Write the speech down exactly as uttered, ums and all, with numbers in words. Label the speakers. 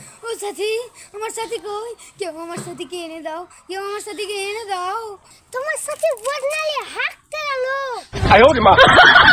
Speaker 1: ও সাথী, আমার সাথী কই? কেউ আমার সাথীকে এনে দাও, কেউ আমার সাথীকে এনে দাও।
Speaker 2: তোমার সাথে বদনালে হাঁকতে গেল।
Speaker 3: আয় ওরে মা।